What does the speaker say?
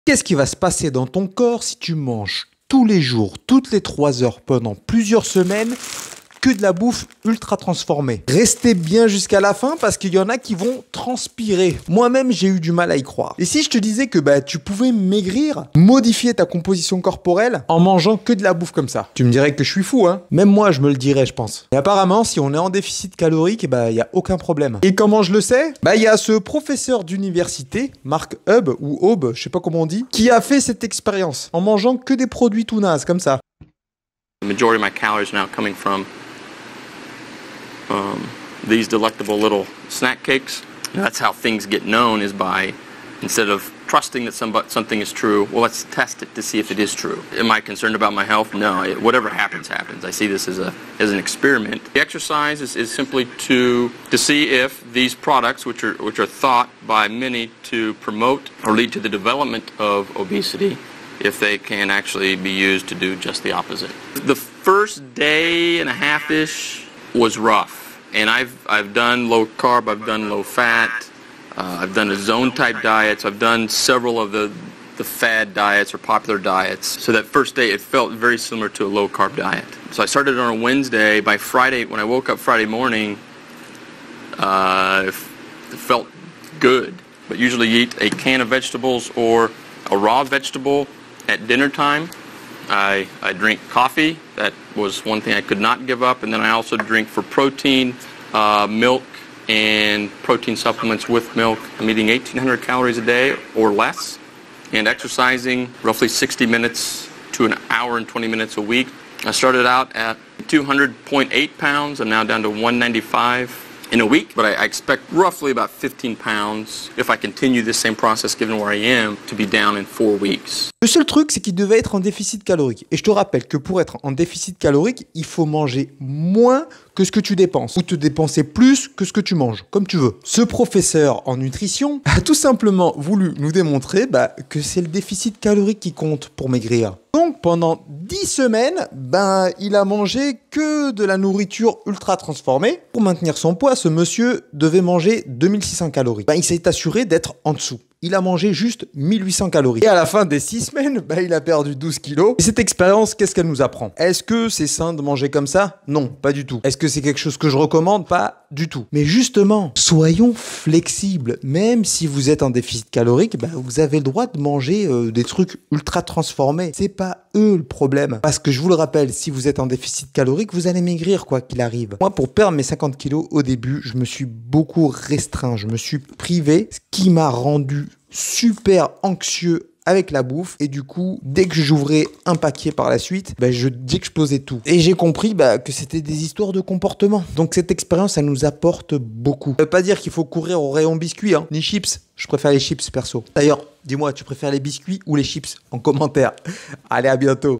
Qu'est-ce qui va se passer dans ton corps si tu manges tous les jours, toutes les 3 heures pendant plusieurs semaines que de la bouffe ultra transformée? Restez bien jusqu'à la fin parce qu'il y en a qui vont transpirer. Moi-même, j'ai eu du mal à y croire. Et si je te disais que tu pouvais maigrir, modifier ta composition corporelle en mangeant que de la bouffe comme ça? Tu me dirais que je suis fou, hein? Même moi, je me le dirais, je pense. Et apparemment, si on est en déficit calorique, il n'y a aucun problème. Et comment je le sais? Il y a ce professeur d'université, Mark Hub, ou Aube, je sais pas comment on dit, qui a fait cette expérience en mangeant que des produits tout nazes, comme ça. The majority of my calories now coming from these delectable little snack cakes. That's how things get known, is by, instead of trusting that something is true, well, let's test it to see if it is true. Am I concerned about my health? No. Whatever happens, happens. I see this as an experiment. The exercise is simply to see if these products, which are thought by many to promote or lead to the development of obesity, if they can actually be used to do just the opposite. The first day and a half-ish was rough. And I've done low carb, I've done low fat, I've done a zone type diet, so I've done several of the fad diets or popular diets. So that first day it felt very similar to a low carb diet. So I started on a Wednesday. By Friday, when I woke up Friday morning, it felt good. But usually you eat a can of vegetables or a raw vegetable at dinner time. I drink coffee. That was one thing I could not give up. And then I also drink for protein, milk and protein supplements with milk. I'm eating 1,800 calories a day or less and exercising roughly 60 minutes to an hour and 20 minutes a week. I started out at 200.8 pounds. I'm now down to 195 in a week, but I expect roughly about 15 pounds, if I continue this same process given where I am, to be down in 4 weeks. Le seul truc, c'est qu'il devait être en déficit calorique. Et je te rappelle que pour être en déficit calorique, il faut manger moins que ce que tu dépenses, ou te dépenser plus que ce que tu manges, comme tu veux. Ce professeur en nutrition a tout simplement voulu nous démontrer que c'est le déficit calorique qui compte pour maigrir. Donc pendant 10 semaines, il a mangé que de la nourriture ultra transformée. Pour maintenir son poids, ce monsieur devait manger 2600 calories. Il s'est assuré d'être en dessous. Il a mangé juste 1800 calories. Et à la fin des 6 semaines, il a perdu 12 kilos. Et cette expérience, qu'est-ce qu'elle nous apprend? Est-ce que c'est sain de manger comme ça? Non, pas du tout. Est-ce que c'est quelque chose que je recommande? Pas du tout. Mais justement, soyons flexibles. Même si vous êtes en déficit calorique, vous avez le droit de manger des trucs ultra transformés. C'est pas eux le problème. Parce que je vous le rappelle, si vous êtes en déficit calorique, vous allez maigrir quoi qu'il arrive. Moi, pour perdre mes 50 kilos au début, je me suis beaucoup restreint. Je me suis privé, ce qui m'a rendu super anxieux avec la bouffe, et du coup dès que j'ouvrais un paquet par la suite, j'explosais tout, et j'ai compris que c'était des histoires de comportement. Donc cette expérience, elle nous apporte beaucoup. Ça veut pas dire qu'il faut courir au rayon biscuits, ni chips. Je préfère les chips perso. D'ailleurs, dis-moi, tu préfères les biscuits ou les chips en commentaire. Allez, à bientôt.